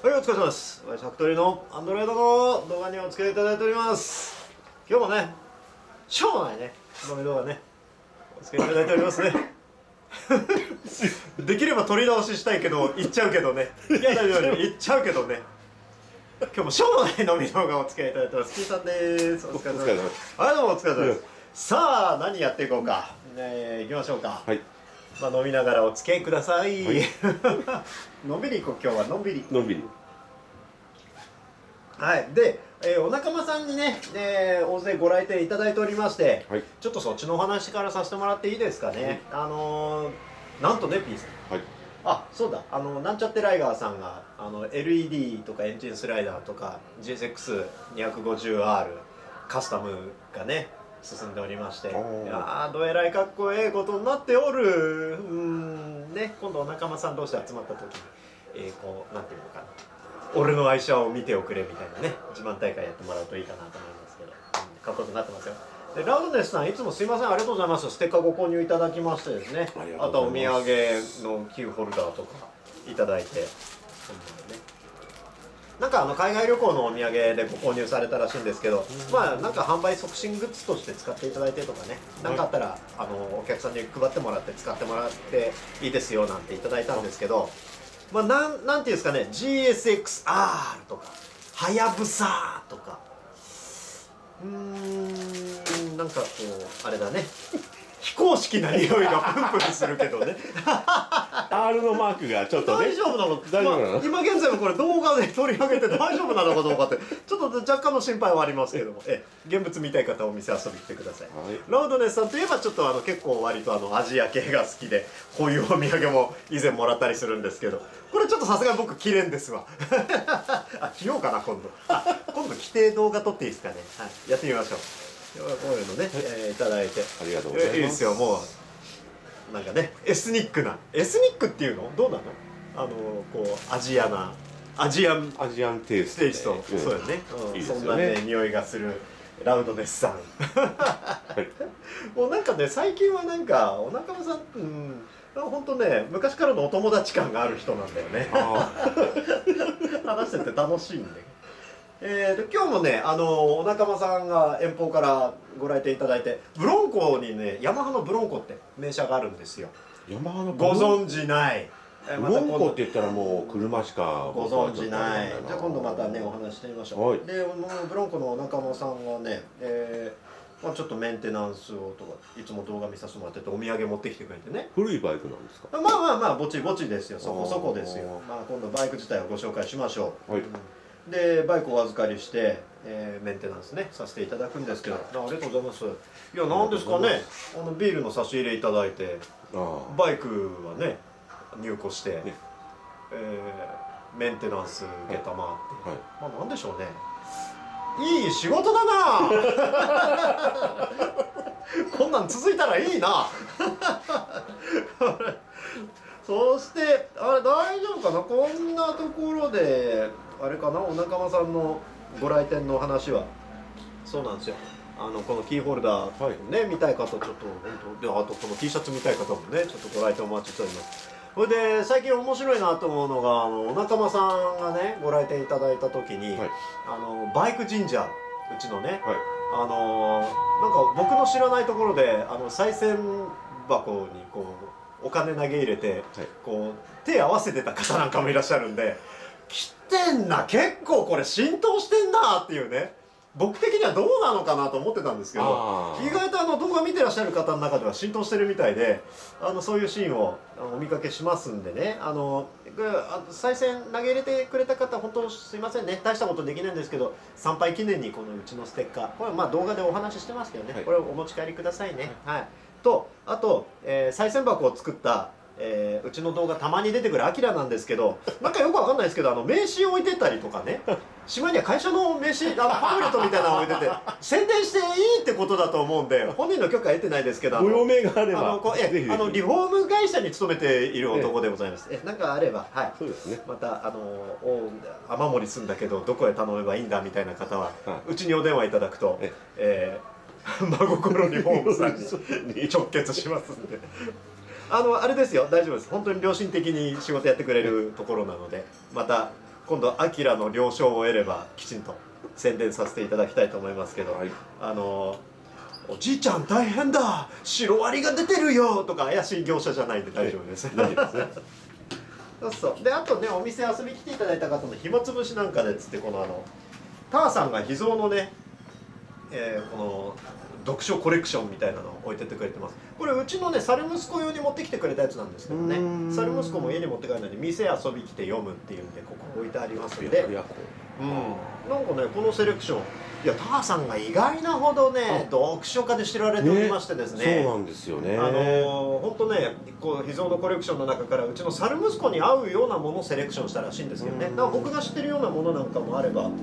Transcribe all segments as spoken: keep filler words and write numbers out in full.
はい、お疲れ様です。私、ファクトリーのアンドロイドの動画にお付き合いいただいております。今日もね、しょうもないね、飲み動画ね、お付き合いいただいておりますね。できれば取り直ししたいけど、言っちゃうけどね。いや、大丈夫、言っちゃうけどね。今日もしょうもない飲み動画お付き合いいただいてます。キーさんです。お疲れ様です。はい、どうもお疲れ様です。さあ、何やっていこうか。えー、行きましょうか。はい。まあ、飲みながらお付き合いください。はい、のんびり行こう、今日はのんびり。 のんびり。 はい、で、えー、お仲間さんにね、えー、大勢ご来店いただいておりまして、はい、ちょっとそっちのお話からさせてもらっていいですかね。はい、あのー、なんとね、P さん。はい。あ、そうだ、あの、なんちゃってライガーさんが、あの、エルイーディー とかエンジンスライダーとか、ジーエスエックスにひゃくごじゅうアール、カスタムがね、進んでおりまして、いやー、どえらいかっこええことになっておる。うーん、ね、今度お仲間さん同士集まった時に、えー、こう、なんていうのかな。俺の愛車を見ておくれみたいなね、自慢大会やってもらうといいかなと思いますけど、うん、かっこよくなってますよ。で、ラウドネスさん、いつもすいません、ありがとうございます。ステッカーご購入いただきましてですね、あとはお土産のキーホルダーとかいただいて、ね、なんかあの海外旅行のお土産でご購入されたらしいんですけど、まあなんか販売促進グッズとして使っていただいてとかね、なんかあったらあのお客さんに配ってもらって使ってもらっていいですよなんていただいたんですけど、まあなん、なんていうんですかね、ジーエスエックスアール とか、はやぶさとか、うーん、なんかこう、あれだね、非公式な匂いがプンプンするけどね。 アール のマークがちょっとね。 大丈夫なの？ 大丈夫なの？ まあ、今現在もこれ動画で取り上げて大丈夫なのかどうかって、ちょっと若干の心配はありますけども、え、現物見たい方はお店遊び来てください。はい、ラウドネスさんといえばちょっとあの結構割とあのアジア系が好きで、こういうお土産も以前もらったりするんですけど、これちょっとさすがに僕着れんですわ。あ、着ようかな今度。あ、今度着て動画撮っていいですかね。はい、やってみましょう。こういうのね、えー、いただいて。 ありがとうございます。 いいですよ、もう。なんかね、エスニックな。エスニックっていうのどうなの？あの、こう、アジアな、アジアン、 アジアンテイスト。 テイスト。 うん、 そうよね。うん、 いいですよね。 そんなね、匂いがするラウドネスさん。もうなんかね、最近はなんか、お仲間さん、うん、ほんとね、昔からのお友達感がある人なんだよね。話してて楽しいんで。えーと、今日もね、あのお仲間さんが遠方からご来店いただいて、ブロンコにね、ヤマハのブロンコって名車があるんですよ。 ヤマハのブロンコご存知ない。 ブロンコって言ったらもう車しかご存知ない。じゃあ今度またね、お話してみましょう。はい、で、ブロンコのお仲間さんはね、えーまあ、ちょっとメンテナンスをとかいつも動画見させてもらっててお土産持ってきてくれてね。 古いバイクなんですか？ まあまあまあぼちぼちですよ。そこそこですよ。まあ今度バイク自体をご紹介しましょう。はい、うん、でバイクをお預かりして、えー、メンテナンスねさせていただくんですけど、ありがとうございます。いやなんですかね、あのビールの差し入れいただいて、バイクはね入庫して、ね、えー、メンテナンス承って、はい、まあなんでしょうね。いい仕事だなこんなん続いたらいいなそしてあれ大丈夫かな、こんなところであれかな、お仲間さんのご来店の話はそうなんですよ。あのこのキーホルダーね、はい、見たい方ちょっと本当で、あとこの T シャツ見たい方もねちょっとご来店お待ちしております。それで最近面白いなと思うのが、あのお仲間さんがねご来店いただいた時に、はい、あのバイク神社うちのね、はい、あのなんか僕の知らないところであの賽銭箱にこうお金投げ入れて、はい、こう手合わせてた方なんかもいらっしゃるんで、来てんな、結構これ浸透してんなっていうね。僕的にはどうなのかなと思ってたんですけど、意外とあの動画見てらっしゃる方の中では浸透してるみたいで、あのそういうシーンをお見かけしますんでね、あの賽銭投げ入れてくれた方本当すいませんね、大したことできないんですけど参拝記念にこのうちのステッカー、これまあ動画でお話ししてますけどね、はい、これをお持ち帰りくださいね。はい、はい、とあと、えー、賽銭箱を作ったえー、うちの動画たまに出てくるアキラなんですけど、なんかよくわかんないですけど、あの名刺置いてたりとかね、島には会社の名刺、あのパンフレットみたいなの置いてて宣伝していいってことだと思うんで、本人の許可は得てないですけど、 ご用命があれば、 あのこうえあのリフォーム会社に勤めている男でございます。えなんかあれば、はい、そうですね、またあのお雨漏りすんだけどどこへ頼めばいいんだみたいな方は、うちにお電話いただくと、ええー、真心リフォームさんに直結しますんで。あのあれですよ、大丈夫です。本当に良心的に仕事やってくれるところなので、また今度アキラの了承を得ればきちんと宣伝させていただきたいと思いますけど、 はい、 あのおじいちゃん大変だシロアリが出てるよとか怪しい業者じゃないんで大丈夫です、 大丈夫ですね。 そうそうであとねお店遊びに来ていただいた方の暇つぶしなんかでっつってこのあのターさんが秘蔵のね、えーこの読書コレクションみたいなのを置いてってくれてます。これうちのね猿息子用に持ってきてくれたやつなんですけどね、猿息子も家に持って帰るのに店遊び来て読むっていうんでここ置いてありますんで、うん、なんかねこのセレクションいやターさんが意外なほどね読書家で知られておりましてですね、 そうなんですよね。 あのー、ほんとねこう秘蔵のコレクションの中からうちの猿息子に合うようなものをセレクションしたらしいんですけどね、だから僕が知ってるようなものなんかもあれば、うん、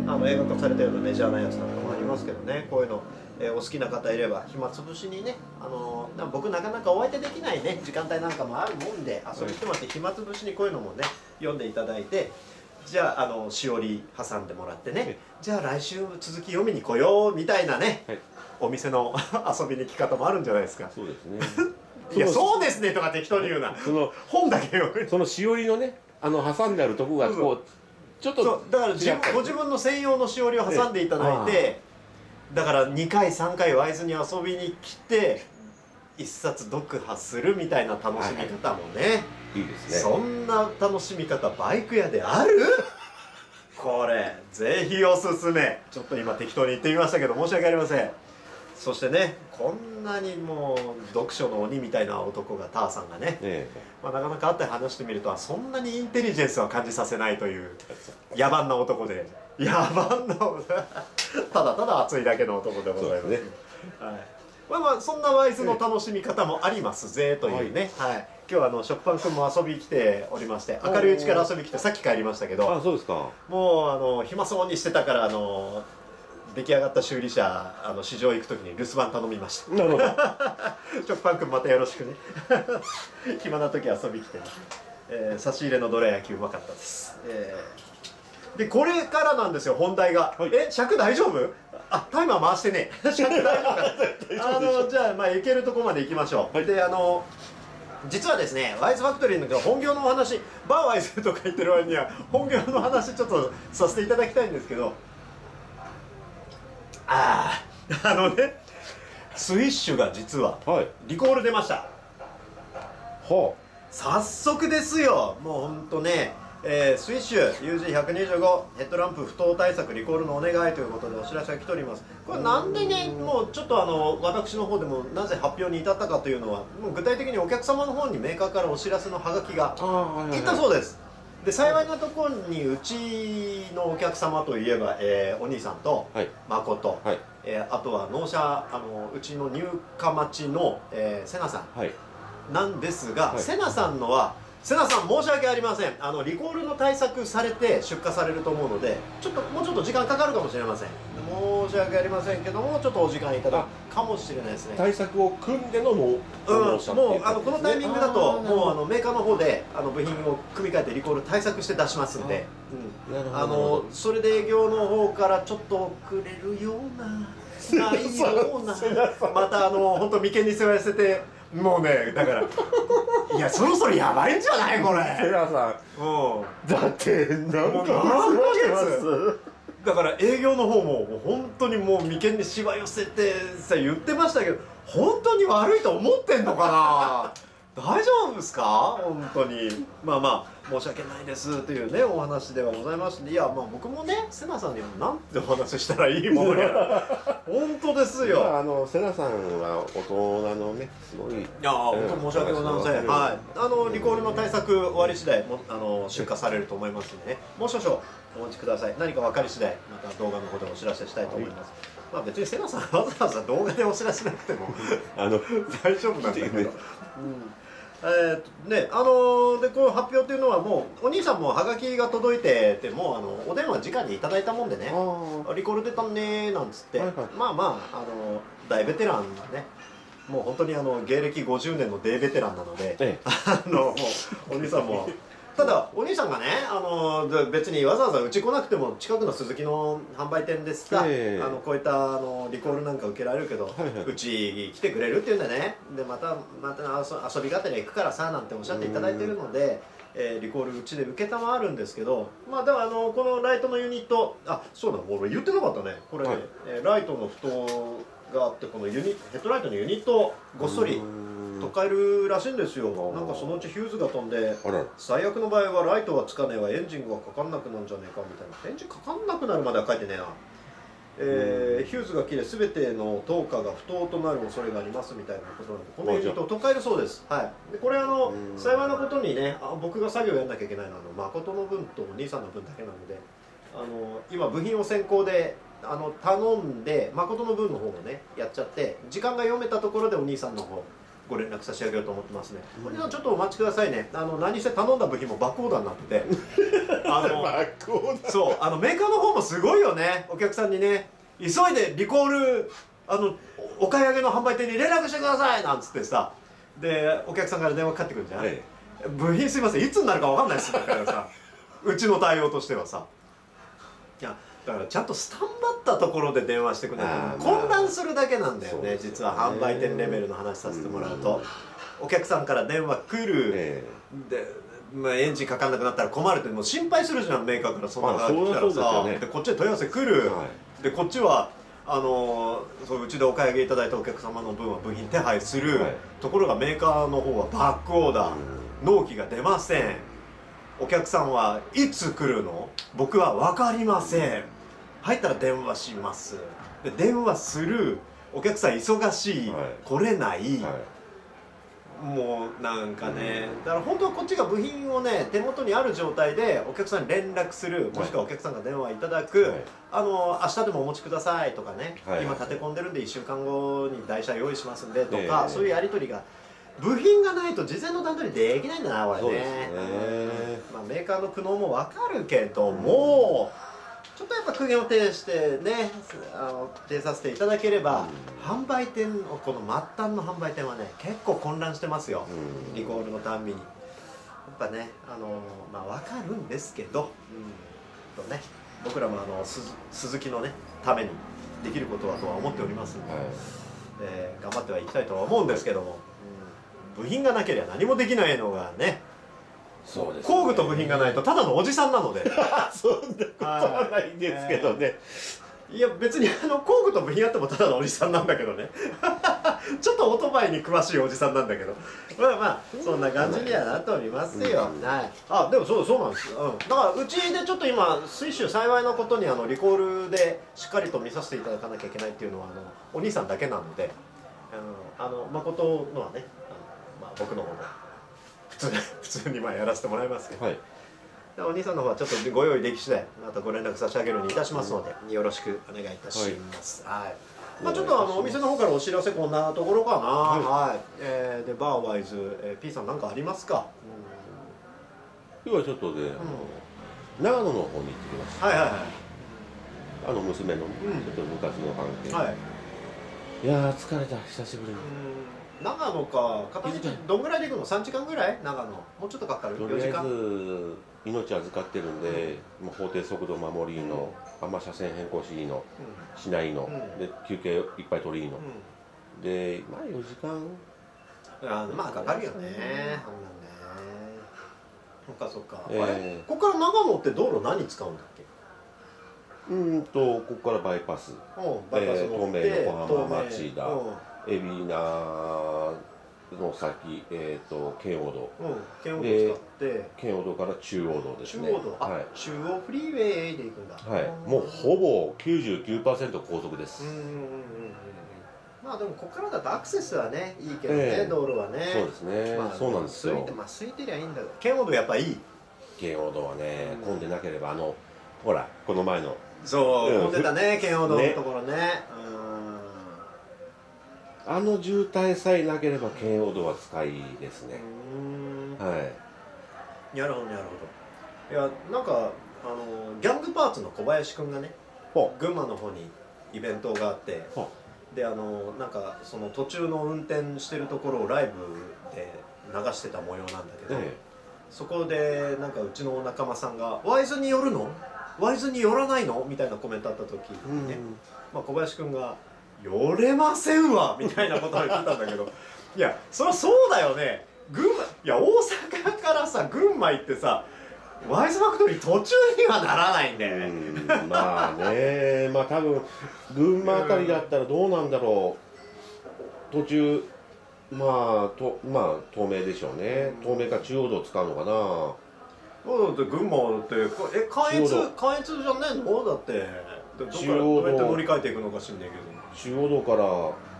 あの映画化されたようなメジャーなやつなんかもありますけどね、こういうの、えー、お好きな方いれば暇つぶしにね、あのー、僕なかなかお相手できないね時間帯なんかもあるもんで遊びに来てもらって暇つぶしにこういうのもね読んでいただいて、じゃあ、あのしおり挟んでもらってね、じゃあ来週続き読みに来ようみたいなね、はい、お店の遊びに来方もあるんじゃないですか。 そうですね。 いやそうですねとか適当に言うな。その本だけ読む。 そのしおりのねあの挟んであるとこがこう、うん、ちょっとそうだから自分ご自分の専用のしおりを挟んでいただいて、だからにかいさんかいワイズに遊びに来て一冊読破するみたいな楽しみ方もね、はい、 いいですね。 そんな楽しみ方バイク屋である？これぜひおすすめ。ちょっと今適当に言ってみましたけど申し訳ありません。そしてねこんなにもう読書の鬼みたいな男がターさんがね、ええ、まあ、なかなか会って話してみるとそんなにインテリジェンスは感じさせないという野蛮な男で、野蛮なただただ熱いだけの男でございますね。はい、まあまあそんなワイズの楽しみ方もありますぜというね、はい、はい、今日はあの食パンくんも遊びに来ておりまして、明るいうちから遊びに来てさっき帰りましたけど、 あ、そうですか。 もうあの暇そうにしてたからあの出来上がった修理車あの市場行くときに留守番頼みました。なるほど。食パンくんまたよろしくね。暇な時遊びに来て、ね、えー、差し入れのどら焼きうまかったです。えー、でこれからなんですよ本題が。はい、え尺大丈夫？あタイマー回してね。尺大丈夫かな。あのじゃあまあ行けるとこまで行きましょう。はい、であの。実はですね、ワイズファクトリーの本業のお話、バーワイズとか言ってる割には本業の話ちょっとさせていただきたいんですけど、ああ、あのね、スイッシュが実はリコール出ました。はい、早速ですよ、もうほんとね、えー、スイッシュ ユージーひゃくにじゅうご ヘッドランプ不当対策リコールのお願いということでお知らせが来ております。これなんでね、もうちょっとあの私の方でもなぜ発表に至ったかというのは、もう具体的にお客様の方にメーカーからお知らせのハガキがいったそうです。で幸いなところにうちのお客様といえば、えー、お兄さんと誠、はい、えー、あとは納車あのうちの入荷待ちの、えー、瀬名さん、はい、なんですが、はい、瀬名さんのは瀬名さん申し訳ありません、あのリコールの対策されて出荷されると思うのでちょっともうちょっと時間かかるかもしれません。申し訳ありませんけどもちょっとお時間いただくかもしれないですね。 対策を組んでの納車、うん、もうあのこのタイミングだともうあのメーカーの方であの部品を組み替えてリコール対策して出しますんで、うん、あのそれで営業の方からちょっと遅れるようなないようなまたあの本当眉間に背負わせてもうねだからいやそろそろやばいんじゃないこれ。 瀬名さん、うん、だって何ヶ月だから営業の方ももう本当にもう眉間にしわ寄せてさ言ってましたけど本当に悪いと思ってんのかな。大丈夫ですか本当に。まあまあ申し訳ないですというねお話ではございまして、いやまあ僕もね瀬名さんにもなんてお話ししたらいいものや本当ですよ。 まあ、あの瀬名さんは大人のねすごい、いや本当申し訳ございません。はい、あのリコールの対策終わり次第もあの出荷されると思いますので、ね、もう少々お待ちください。何か分かり次第また動画の方でお知らせしたいと思います。はい、まあ別に瀬名さんわざわざ動画でお知らせなくてもあの大丈夫なんだけど、うん、えーね、あのー、でこの発表っていうのはもうお兄さんもハガキが届いててもうあのお電話直にいただいたもんでねリコール出たんねーなんつって、はいはい、まあまあ、あのー、大ベテランねもう本当にあの芸歴ごじゅうねんのデーベテランなので、ええ、あのもうお兄さんもただお兄さんがねあの別にわざわざうち来なくても近くのスズキの販売店ですが、えー、あのこういったあのリコールなんか受けられるけど、はいはい、うち来てくれるっていうんでねでまたまた遊びがてら行くからさなんておっしゃっていただいてるのでえーリコールうちで受けたまわるんですけど、まあだからあのこのライトのユニット、あそうだ俺言ってなかったねこれね、 はいえーライトの蓋があってこのユニヘッドライトのユニットをごっそり取っ替えるらしいんですよ。なんかそのうちヒューズが飛んであら最悪の場合はライトはつかねえわエンジンがかかんなくなるんじゃねえかみたいな。エンジンかかんなくなるまでは書いてねえな。えーヒューズが切れ全ての灯火が不当となる恐れがありますみたいなことなんでこのユニットを取っ替えるそうです。はい、でこれあのうん幸いなことにねあ僕が作業やんなきゃいけないのはあの誠の分とお兄さんの分だけなのであの今部品を先行であの頼んで誠の分の方もねやっちゃって時間が読めたところでお兄さんの方ご連絡差し上げようと思ってますね。お兄さんちょっとお待ちくださいね。あの何せ頼んだ部品もバックオーダーになっててあのバックオーダーそうあのメーカーの方もすごいよね。お客さんにね急いでリコールあのお買い上げの販売店に連絡してくださいなんつってさでお客さんから電話かかってくるじゃん、 はい部品すいませんいつになるかわかんないですだからさうちの対応としてはさいやだからちゃんとスタンバったところで電話してくれないと混乱するだけなんだよね。実は販売店レベルの話させてもらうと、お客さんから電話来る、 えで、まあ、エンジンかかんなくなったら困るってもう心配するじゃんメーカーからそんなまあのが来たらさ、 そうそうですよねでこっちで問い合わせ来る、 はでこっちはあのーそううちでお買い上げいただいたお客様の分は部品手配する、 はい、 ところがメーカーの方はバックオーダー、納期が出ません。お客さんはいつ来るの僕は分かりません。入ったら電話します。で電話するお客さん忙しい、 はい来れない、 はいもうなんかね、だから本当はこっちが部品をね手元にある状態でお客さんに連絡する、もしくはお客さんが電話いただく、 はいあの明日でもお持ちくださいとかね、 はい今立て込んでるんでいっしゅうかんごに台車用意しますんでとか、 ええそういうやり取りが部品がないと事前の段取りできないんだなこれね。 そうですねうんまあ、メーカーの苦悩も分かるけども、ちょっとやっぱ苦言を呈してねあの呈させていただければ、販売店のこの末端の販売店はね結構混乱してますよ、 うんリコールのたんびに。やっぱねあのまあ分かるんですけど、うんとね、僕らもあの鈴鈴木のねためにできることはとは思っておりますので、 はいえー頑張ってはいきたいとは思うんですけども、うん部品がなければ何もできないのがね、 そうですね工具と部品がないとただのおじさんなのでそんなことはないんですけどね、 いや別にあの工具と部品あってもただのおじさんなんだけどねちょっとオートバイに詳しいおじさんなんだけどまあまあそんな感じにはなっておりますよ、 うんはい、あでもそうそうなんですよ、うん、だからうちでちょっと今水州幸いなことにあのリコールでしっかりと見させていただかなきゃいけないっていうのはあのお兄さんだけなので、あのあの誠のはねあの、まあ、僕の方も普通普通にまあやらせてもらいますけど、 はいでお兄さんの方はちょっとご用意でき次第またご連絡差し上げるようにいたしますので、よろしくお願いいたします。はい。まあちょっとあのお店の方からお知らせこんなところかな。はい。えーでバーワイズ、えー、P さんなんかありますか。 今日はちょっとね、あの長野の方に行ってきました。 はいはいはい。 あの娘のねうんちょっと部活の関係、 はい。 いやー疲れた久しぶりに。 うん長野か片道どんぐらいで行くの？三時間ぐらい？長野。もうちょっとかかる？ とりあえよじかん。 ず命預かってるんで、もう法定速度守りの、あんま車線変更しいの、しないの、 うんで休憩いっぱい取りいいの、 うでまあよじかん。 ん。あまあかかるよね。そんなんね。そっかそっか。 えーあれ？ここから長野って道路何使うんだっけ？ うーんとここからバイパス、 うん、バイパス乗って、 えー東名横浜東名町田うん海老名の先、えー、と圏央道、 うん、県央道使って圏央道から中央道ですね。 中央道、あ、 はい中央フリーウェイで行くんだ。 はい、もうほぼ きゅうじゅうきゅうパーセント 高速です。 うんうんうんうんうん。まあでもここからだとアクセスはねいいけどね、 ええ道路はね。 そうですね、 まあ、 そうなんですよ空いてまあ空いてりゃいいんだけど、県央道やっぱいい。 圏央道はね、 うん混んでなければあのほらこの前のそう、 うん混んでたね県央道のねところね。 あの渋滞さえなければ圏央道は使いですね。 うん。うーん。 はいなるほどなるほど。いやなんかあのギャングパーツの小林くんがね、 ほ群馬の方にイベントがあって。 ほであのなんかその途中の運転してるところをライブで流してた模様なんだけど、 えそこでなんかうちの仲間さんが「ワイズに寄るの？ワイズに寄らないの？」みたいなコメントあった時えにね、まあ、小林くんが「寄れませんわ」みたいなことを言ってたんだけどいやそりゃそうだよね。 群馬、いや大阪からさ群馬行ってさワイズファクトリー途中にはならないんだよね。 うんまあね、まあ多分群馬あたりだったらどうなんだろう、途中まあとまあ東名でしょうね、東名か中央道使うのかな。 そうだって群馬だってえ関越中央道関越じゃねえのだってどっから中央道どうやって乗り換えていくのか知んねえけど中央道から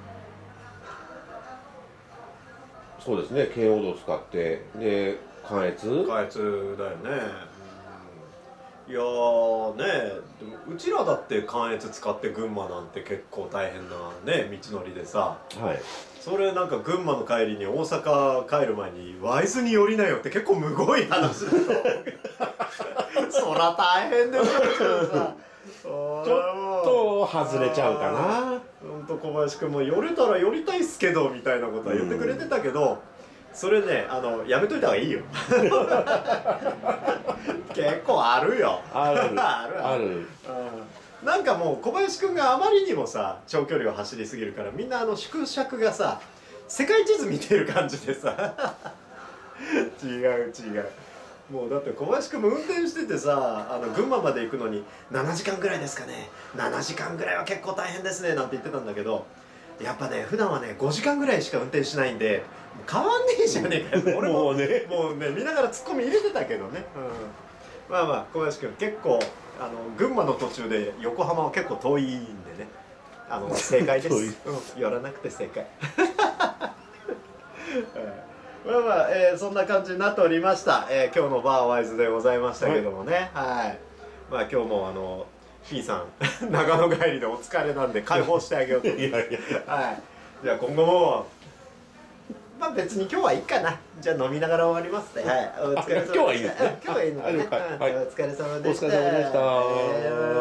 そうですね、京王道使ってで関越関越だよね、うん、いやーねでもうちらだって関越使って群馬なんて結構大変なね道のりでさ、 はいそれなんか群馬の帰りに大阪帰る前にワイズに寄りなよって結構むごい話だと思うけどそら大変でもないけどさちょっと外れちゃうかな。 ほんと小林君も寄れたら寄りたいっすけどみたいなことは言ってくれてたけど、うん、それねあのやめといた方がいいよ結構あるよあるあるある、 うんなんかもう小林くんがあまりにもさ長距離を走りすぎるからみんなあの縮尺がさ世界地図見てる感じでさ違う違うもうだって小林くんも運転しててさあの群馬まで行くのにななじかんぐらいですかねななじかんぐらいは結構大変ですねなんて言ってたんだけどやっぱね普段はねごじかんぐらいしか運転しないんで変わんねえじゃねえかよ俺ももうねもうね見ながらツッコミ入れてたけどね、うん、まあまあ小林くん結構あの群馬の途中で横浜は結構遠いんでねあの正解です、うん、寄らなくて正解まあまあ、えー、そんな感じになっておりました、えー、今日のバーワイズでございましたけどもね、はい、はい、まあ今日もあの P さん長野帰りでお疲れなんで解放してあげようといやいや、はい、じゃあ今後もまあ別に今日はいいかな。じゃあ飲みながら終わりますね。はい。お疲れ様でした。 今日はいいですね。 今日はいいのかね。 はい、 お疲れ様でした。 お疲れ様でした。